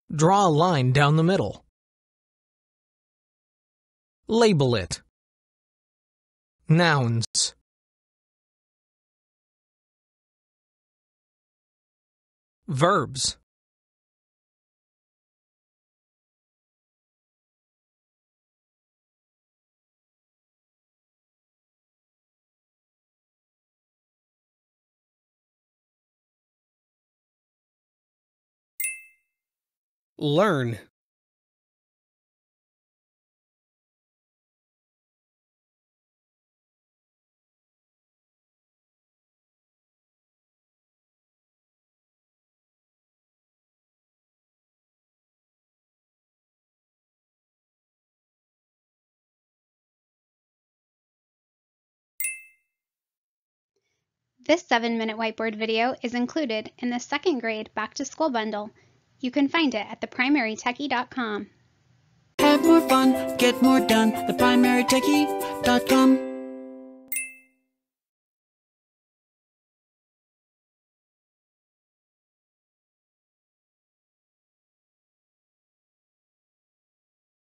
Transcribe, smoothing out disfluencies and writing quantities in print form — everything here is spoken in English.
Draw a line down the middle. Label it. Nouns. Verbs. Learn. This 7-minute whiteboard video is included in the second grade Back to School bundle. You can find it at theprimarytechie.com. Have more fun, get more done, theprimarytechie.com.